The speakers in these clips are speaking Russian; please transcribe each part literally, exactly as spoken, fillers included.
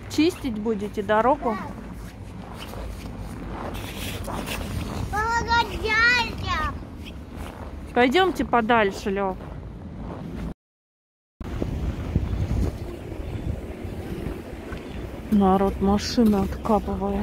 Чистить будете дорогу? Пойдемте подальше, Лёв. Народ машины откапывает.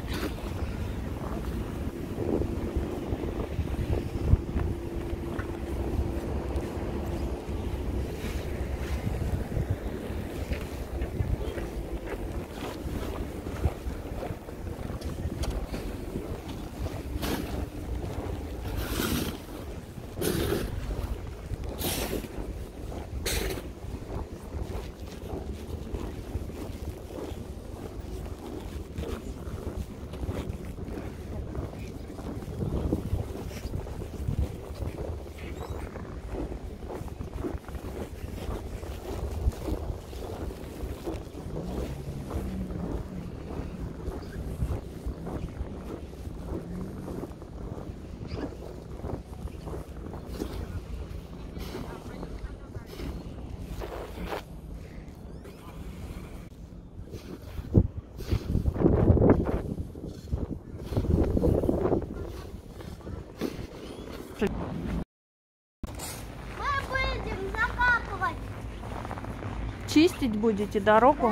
Чистить будете дорогу?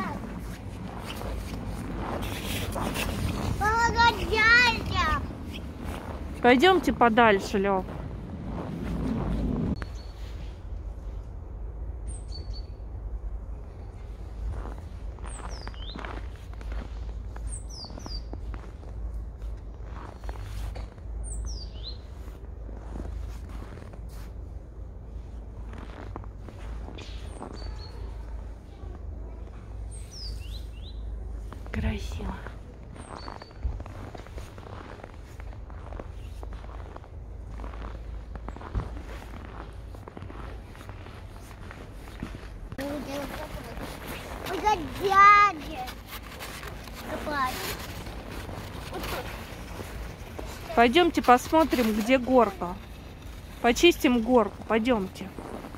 Пойдемте подальше, Лёв. Красиво. Пойдемте посмотрим, где горка. Почистим горку. Пойдемте.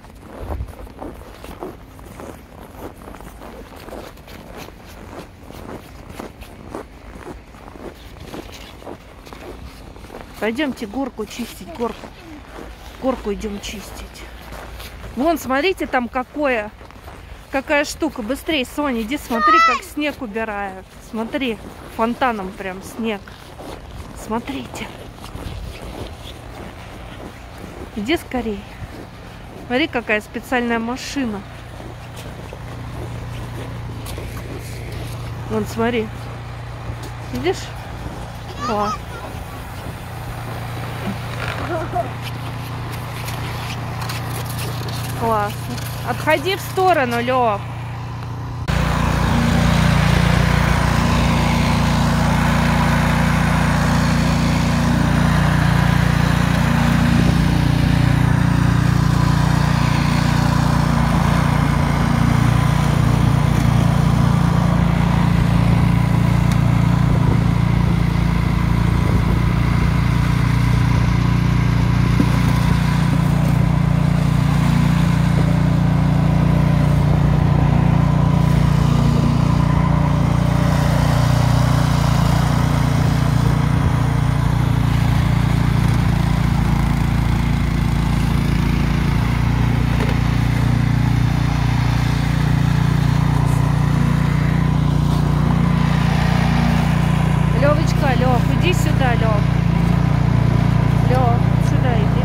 Пойдемте горку чистить, горку. Горку идем чистить. Вон, смотрите, там какое, какая штука. Быстрее, Соня, иди смотри, как снег убирают. Смотри, фонтаном прям снег. Смотрите. Иди скорей. Смотри, какая специальная машина. Вон, смотри. Видишь? Класс. Классно. Отходи в сторону, Лёв. Левочка, Лев, иди сюда, Лев. Лев, сюда иди.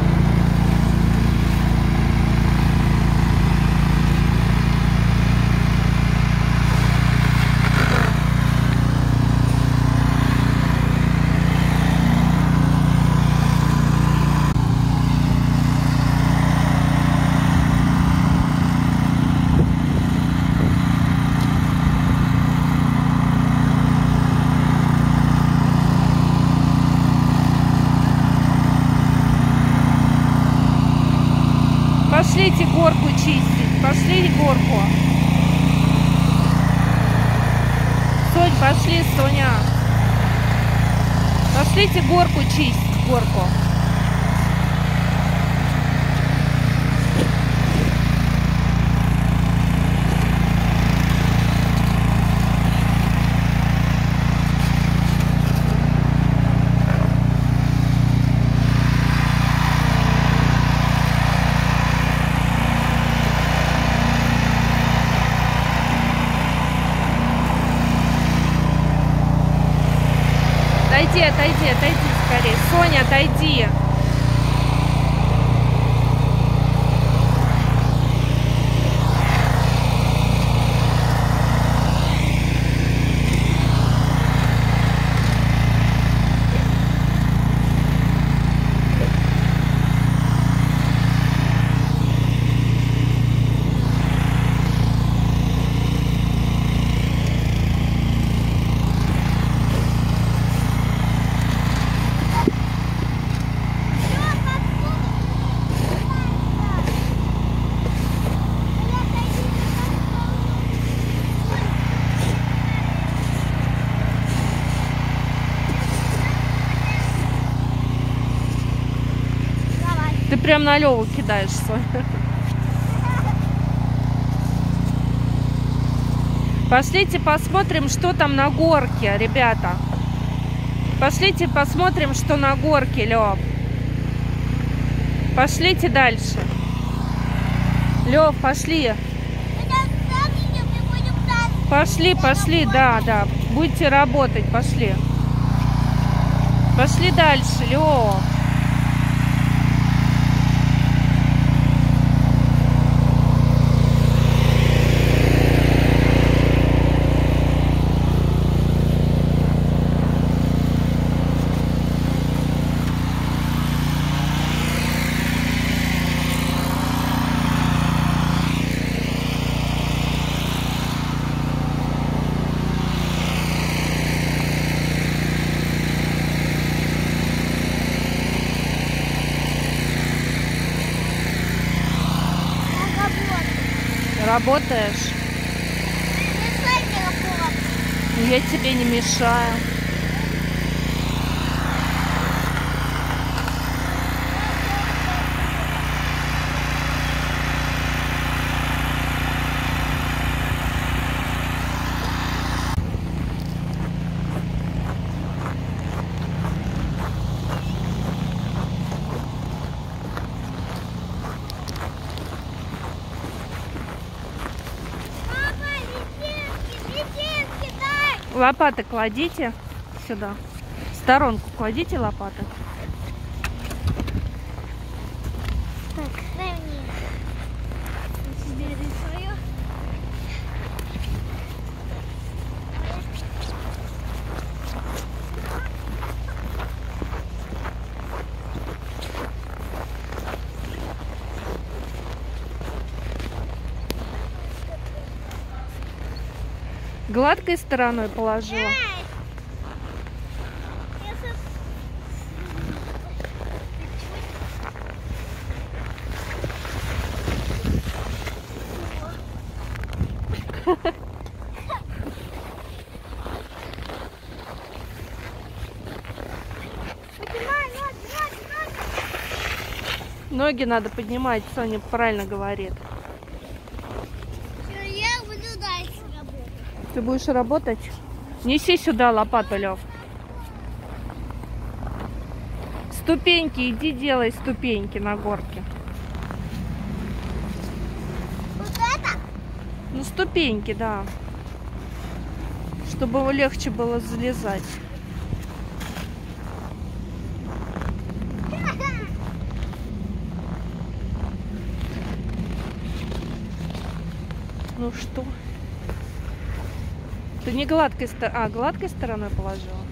Пошлите горку чистить. Пошли горку. Сонь, пошли, Соня. Пошлите горку чистить, горку. Отойди, отойди, отойди скорее. Соня, отойди. Ты прям на Леву кидаешь, Соня. Пошлите посмотрим, что там на горке, ребята. Пошлите посмотрим, что на горке, Лев. Пошлите дальше. Лев, пошли. Пошли, пошли, да, да. Будете работать, пошли. Пошли дальше, Лев. Работаешь? Я тебе не мешаю. Лопаты кладите сюда. В сторонку кладите лопаты. Так, дай мне. Тебе свое. Гладкой стороной положила. Ноги надо поднимать, Соня правильно говорит. Я буду дальше работать. Ты будешь работать? Неси сюда лопату, Лев. Ступеньки, иди делай ступеньки на горке. Вот это? Ну, ступеньки, да. Чтобы его легче было залезать. Ну что? Ты не гладкой стороной, а гладкой стороной положила?